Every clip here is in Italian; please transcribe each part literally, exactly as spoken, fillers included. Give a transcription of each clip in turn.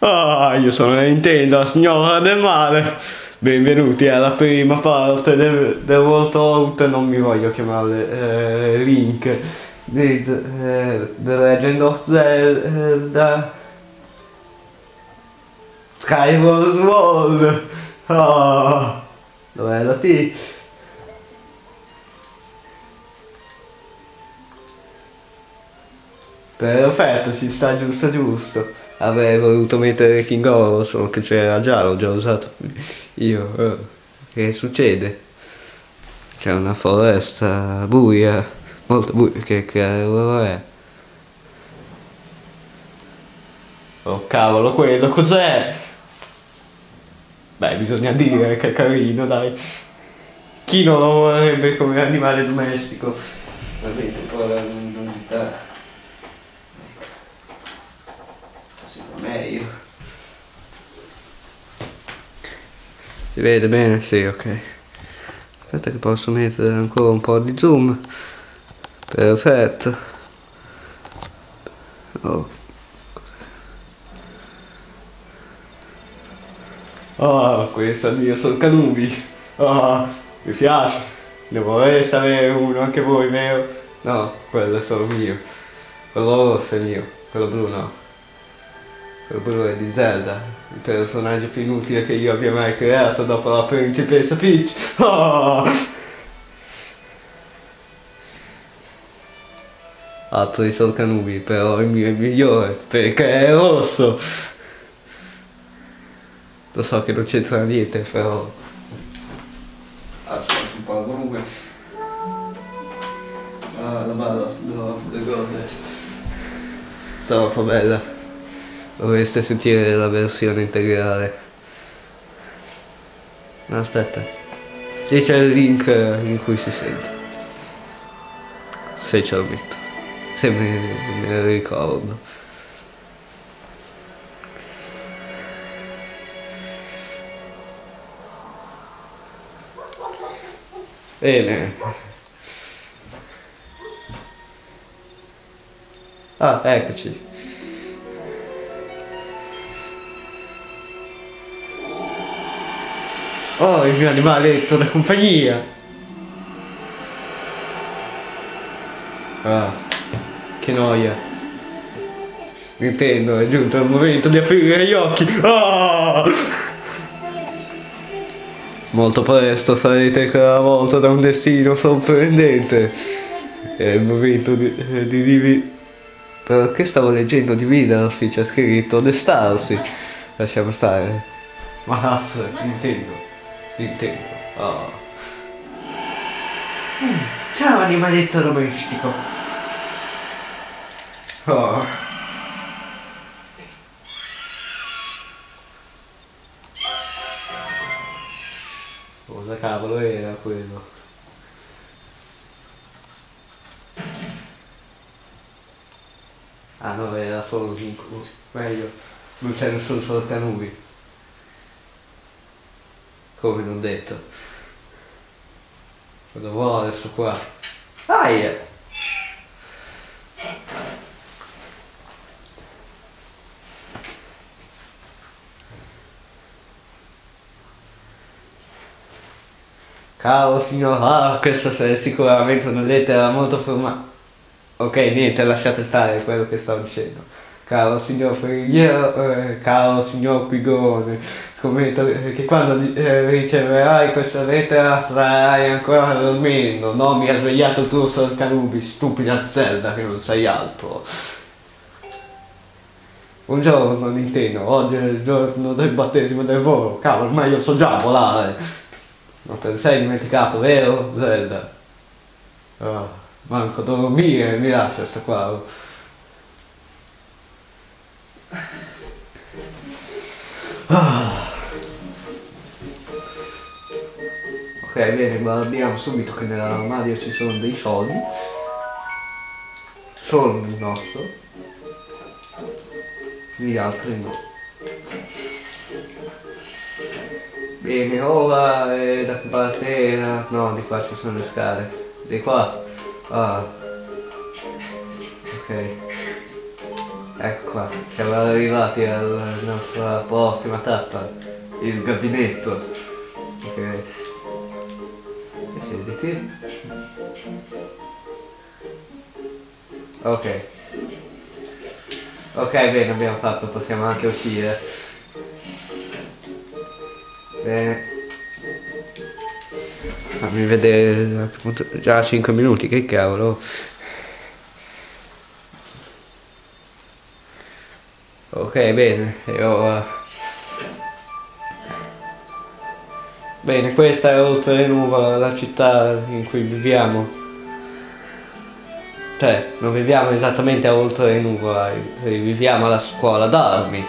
Ah, io sono Nintendo, la signora del male. Benvenuti alla prima parte del, del World Out, non mi voglio chiamare eh, Link, di eh, The Legend of Zelda Skyward Sword. Ah, dov'è la T? Perfetto, ci sta giusto giusto. Avrei voluto mettere King Oro, solo che c'era già, l'ho già usato io. Eh. Che succede? C'è una foresta buia, molto buia, che cavolo è? Oh cavolo, quello cos'è? Beh, bisogna dire che è carino, dai. Chi non lo vorrebbe come animale domestico? Vedete, ora non dà. Meglio. Si vede bene? Sì, ok. Aspetta che posso mettere ancora un po' di zoom. Perfetto. Oh. Oh, questo è il mio Solcanubi. Oh, mi piace. Ne vorreste avere uno anche voi, vero? No, quello è solo mio. Quello rosso è mio, quello blu no. Quello blu è di Zelda, il personaggio più inutile che io abbia mai creato dopo la principessa Peach. Oh! Altro di Solcanubi, però il mio è il migliore, perché è rosso. Lo so che non c'entra niente, però... Alzo un po' il volume. Ah, la balla, no, le cose. Troppo bella. Dovreste sentire la versione integrale. No, aspetta. Lì c'è il link in cui si sente. Se ce lo metto. Se me, me ne ricordo. Bene. Ah, eccoci. Oh, il mio animaletto da compagnia! Ah, che noia. Nintendo, è giunto il momento di aprire gli occhi. Ah! Molto presto sarete travolto da un destino sorprendente. È il momento di... di, di perché stavo leggendo dividersi, c'è scritto destarsi. Lasciamo stare. Ma cazzo, Nintendo. Nintendo. Oh. Ciao animaletto domestico. Oh. Cosa cavolo era quello? Ah no, era solo un incubo. Meglio, non c'è nessun Solcanubi. Come non detto. Cosa vuole sto qua? Aia! Caro signor, ah, questa è sicuramente una lettera molto formale. Ok, niente, lasciate stare quello che stavo dicendo. Caro signor Ferigliero, eh, caro signor Pigone, scommetto che quando eh, riceverai questa lettera sarai ancora dormendo. No, mi ha svegliato il tuo Solcanubi, stupida Zelda che non sei altro. Buongiorno Nintendo, oggi è il giorno del battesimo del volo. Cavolo, ormai io so già volare. Non te ne sei dimenticato, vero Zelda? Oh, manco dormire mi lascia sta qua. Ah. Ok, bene, guardiamo subito che nell'armadio ci sono dei soldi. Solo il nostro. Gli altri no. Bene, ora eh, da che parte era? No, di qua ci sono le scale. Di qua? Ah. Ok. Ecco qua, siamo arrivati alla nostra prossima tappa, il gabinetto. Ok. Siediti. Ok. Ok, bene, abbiamo fatto, possiamo anche uscire. Bene. Fammi vedere, già cinque minuti, che cavolo. Ok, bene, e ora... Bene, questa è oltre le nuvole, la città in cui viviamo. Cioè, non viviamo esattamente a oltre le nuvole, viviamo alla scuola d'armi.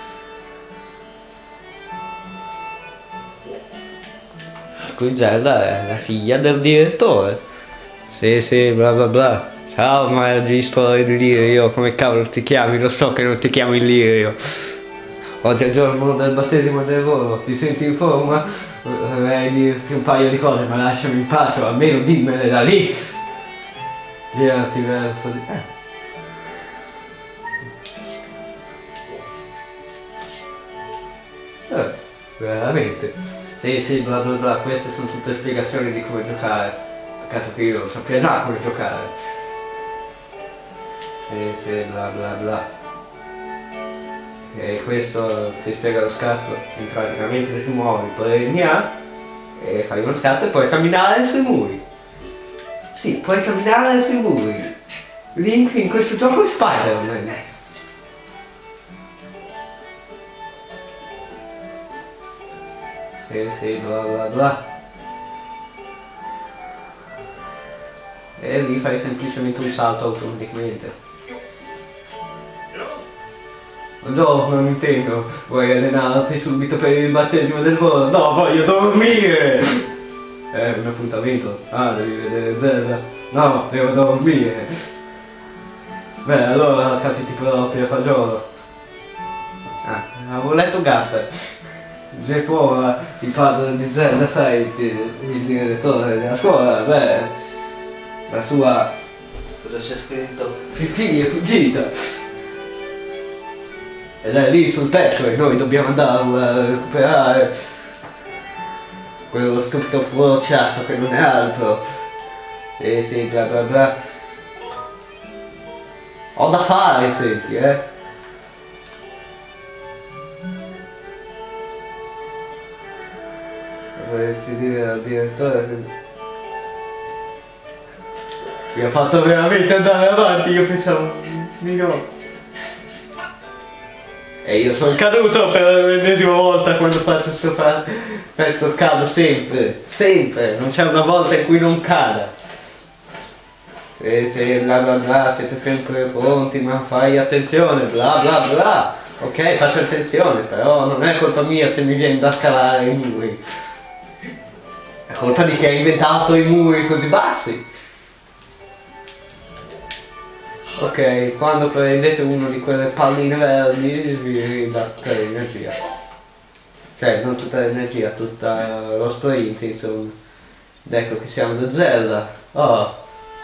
Qui Zelda è la figlia del direttore. Sì, sì, bla bla bla. Ciao magistro Illirio, come cavolo ti chiami? Lo so che non ti chiami Illirio. Oggi è il giorno del battesimo del volo, ti senti in forma? Vorrei dirti un paio di cose, ma lasciami in pace, o almeno dimmene da lì. Girati verso di... Eh. Eh, veramente. Sì, sì, bla bla bla, queste sono tutte spiegazioni di come giocare. Peccato che io sappia già come giocare. Sì, sì, bla bla bla. E questo ti spiega lo scatto, in praticamente ti muovi, prendi A e fai uno scatto e puoi camminare sui muri. Sì, puoi camminare sui muri. Link in questo gioco è Spider-Man. Sì, sì, bla bla bla. E lì fai semplicemente un salto automaticamente. Buongiorno Nintendo, vuoi allenarti subito per il battesimo del volo? No, voglio dormire! È un appuntamento. Ah, devi vedere Zelda. No, devo dormire. Beh, allora capiti proprio a fagiolo. Ah, avevo letto Gaspar. Geppo, il padre di Zelda, sai, il direttore della scuola, beh, la sua... cosa c'è scritto? Figlia è fuggita! Ed è lì sul tetto e noi dobbiamo andarla a recuperare. Quello stupido bruciato che non è altro. Sì, sì, bla bla bla. Ho da fare, senti, eh. Cosa dovresti dire al direttore? Mi ha fatto veramente andare avanti, io pensavo di no. E io sono caduto per l'ennesima volta quando faccio questo pezzo, cado sempre, sempre, non c'è una volta in cui non cada. E se bla bla bla, siete sempre pronti, ma fai attenzione, bla bla bla. Ok, faccio attenzione, però non è colpa mia se mi viene da scalare i muri. È colpa di chi ha inventato i muri così bassi. Ok, quando prendete uno di quelle palline verdi vi ridà tutta l'energia. Cioè, non tutta l'energia, tutto lo sprint, insomma. Ed ecco che siamo da Zelda. Oh!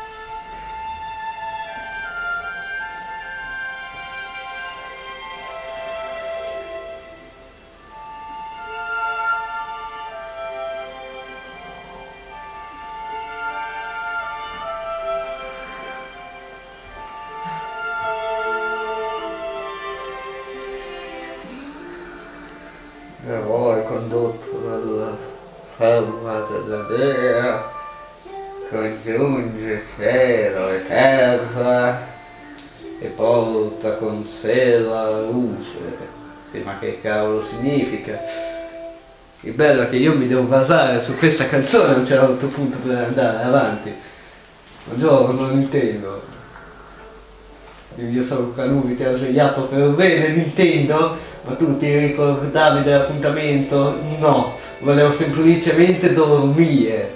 Eroe condotto dalla forma della dea, congiunge cielo e terra e porta con sé la luce. Sì, ma che cavolo significa? Il bello è che io mi devo basare su questa canzone a un certo punto per andare avanti. Buongiorno Nintendo. Io sono Canuvi, ti ho svegliato per bene Nintendo, ma tu ti ricordavi dell'appuntamento? No, volevo semplicemente dormire.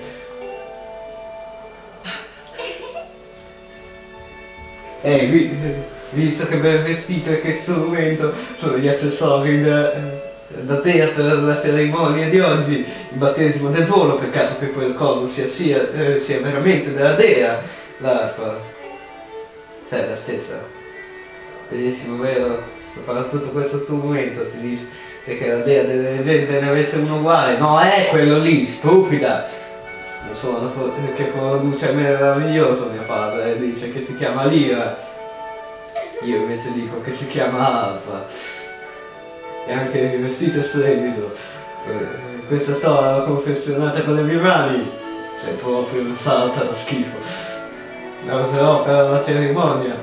Eh, vi, visto che bel vestito e che strumento sono gli accessori da, da te per la cerimonia di oggi, il battesimo del volo, peccato che quel coso sia, sia, eh, sia veramente della dea, l'arpa. Cioè, la stessa. benissimo, vero? Per fare tutto questo strumento si dice cioè che la dea delle leggende ne avesse uno uguale. No, è quello lì, stupida! Il suono che produce è meraviglioso, mio padre dice che si chiama Lira. Io invece dico che si chiama Alfa. E anche il vestito è splendido. Eh, questa storia l'ho confezionata con le mie mani. Cioè proprio una salta da schifo. La userò per la cerimonia.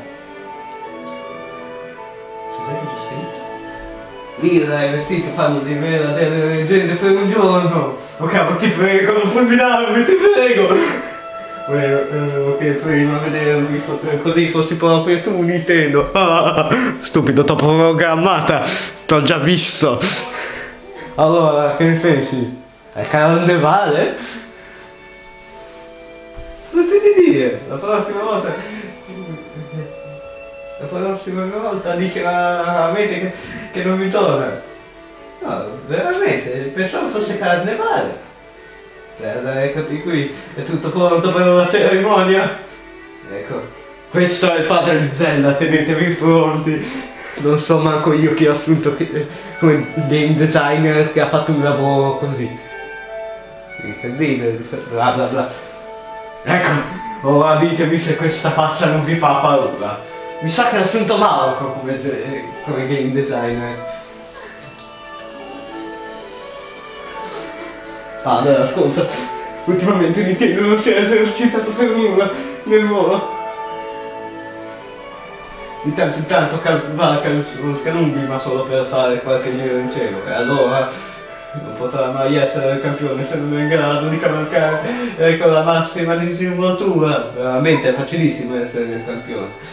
Cos'è che c'è scritto? Lira e il vestito fanno di me la dea delle leggende per un giorno. Oh cavolo, ti prego, non fulminarmi, ti prego! Volevo che prima vedermi così fossi proprio tu, Nintendo. Ah, stupido, t'ho programmata, t'ho già visto. Allora, che ne pensi? È carnevale? Non ti di dire, la prossima volta... La prossima volta dica a me che, che non mi torna. No, veramente, pensavo fosse carnevale. Guarda, eccoti qui, è tutto pronto per la cerimonia. Ecco, questo è il padre di Zelda, tenetevi pronti. Non so manco io chi ho assunto come game designer che ha fatto un lavoro così. Incredibile, bla bla bla. Ecco, ora ditemi se questa faccia non vi fa paura. Mi sa che ho assunto Marco come, come game designer. Ah, allora, ascolta, ultimamente Nintendo non si è esercitato per nulla nel volo. Di tanto in tanto va sul Canumbi, ma solo per fare qualche giro in cielo. E allora non potrà mai essere il campione se non è in grado di cavalcare con la massima disinvoltura. Veramente è facilissimo essere il campione.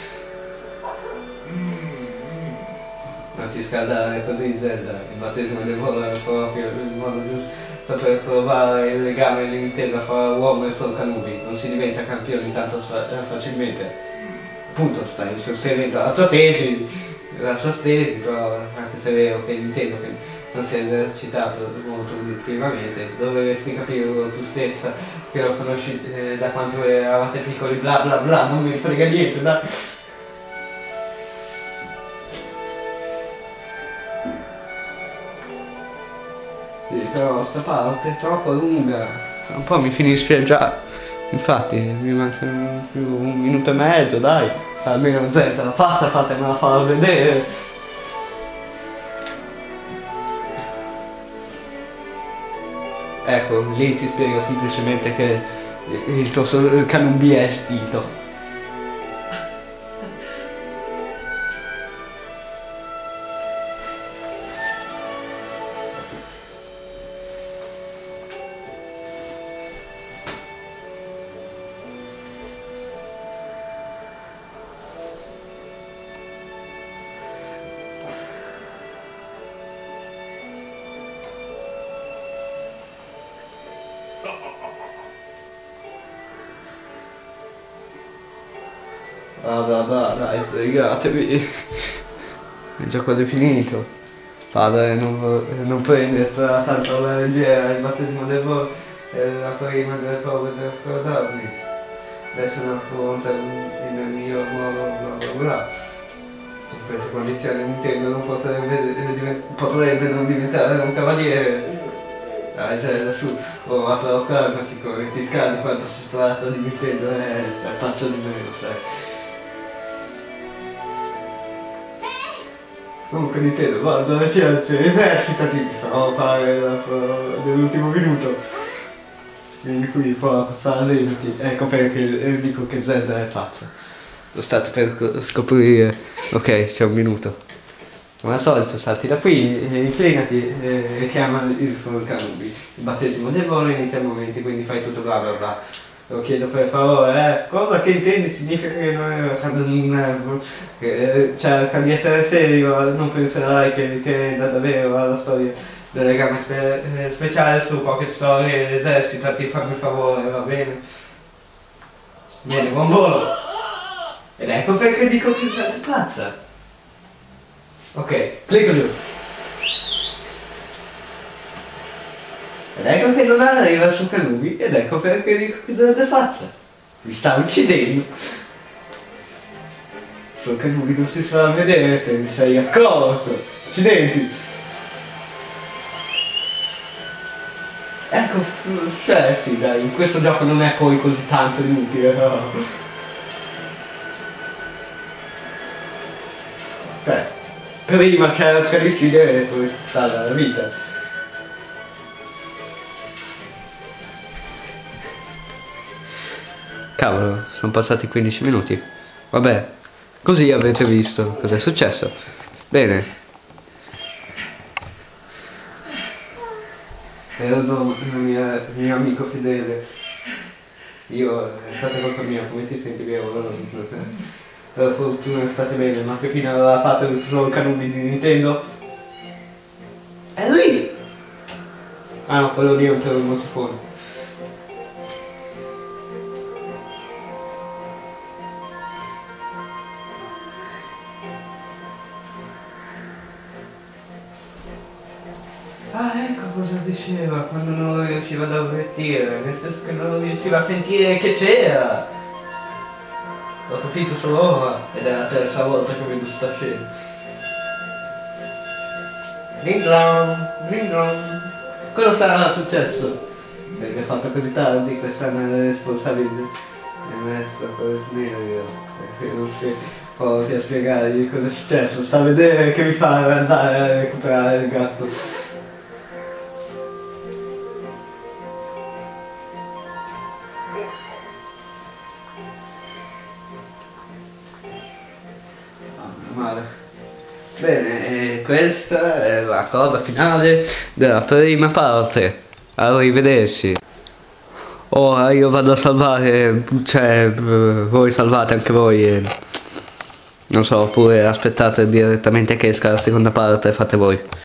Non ti scaldare così, Zelda. Il battesimo del volo è proprio il modo giusto per provare il legame e l'intesa fra uomo e suo Canumbi. Non si diventa campioni tanto facilmente. Appunto, stai sostenendo la tua tesi, la sua tesi, però anche se è vero che Nintendo che non si è esercitato molto ultimamente, dovresti capirlo tu stessa, che lo conosci eh, da quando eravate piccoli, bla bla bla, non mi frega niente, dai. Sì, però sta parte è troppo lunga, un po' mi finisce già. Infatti mi manca più un minuto e mezzo, dai, almeno Z, la pasta fatemela far vedere. Ecco, lì ti spiego semplicemente che il tuo il Canumbi è spinto. Bla bla bla, dai, sbrigatevi. È già quasi finito. Padre, non, non prendertela tanto alla leggera, il battesimo del volo è la prima delle prove da scordarmi. Adesso non affronta il mio modo bla bla bla. In queste condizioni Nintendo non potrebbe, potrebbe non diventare un cavaliere. Dai Zelda, su, ora però calmati, come ti scaldi quanto si tratta di Nintendo è il pazzo di me, lo sai. Comunque Nintendo, guarda dove c'è, esercitati, ti farò fare nell'ultimo minuto. Vieni qui, forza, allenati. Ecco perché dico che Zelda è pazza. Lo state per scoprire. Ok, c'è un minuto. Come al solito salti da qui, inclinati e chiama il suo Canumbi. Il battesimo del volo inizia al momento, quindi fai tutto bla bla bla. Lo chiedo per favore, eh, cosa che intendi significa che non è che cerca di essere serio, non penserai che, che davvero alla storia del legame spe, speciale su poche storie, esercitati, fammi il favore, va bene? Vieni, buon volo! Ed ecco perché dico che sei pazza! Ok, clicco giù! Ed ecco che non arriva su Canumbi, ed ecco perché dico che se ne faccia. Mi sta uccidendo. cazzo, che lui non si fa vedere, te mi sei accorto. Accidenti. Ecco, cioè sì, dai, in questo gioco non è poi così tanto inutile, no? Cioè, prima c'era il caricide e poi sta la vita. Cavolo, sono passati quindici minuti. Vabbè, così avete visto cosa è successo. Bene. Ero il mio, il mio amico fedele. Io, è stata colpa mia, come ti senti bene? Per fortuna state bene, ma che fine aveva fatto il suo canone di Nintendo? È lì! Ah no, quello lì è un termosifone. Ah, ecco cosa diceva quando non riusciva ad avvertire, nel senso che non riusciva a sentire che c'era. L'ho capito solo ora, ed è la terza volta che vedo sta scena. Ding dong, ding dong. Cosa sarà successo? Perché ho fatto così tardi, questa è una responsabile. E adesso per finire io, perché non riesco a spiegargli cosa è successo, sta a vedere che mi fa andare a recuperare il gatto. Male. Bene, e questa è la cosa finale della prima parte. Arrivederci. Ora io vado a salvare, cioè voi salvate anche voi e non so, oppure aspettate direttamente che esca la seconda parte e fate voi.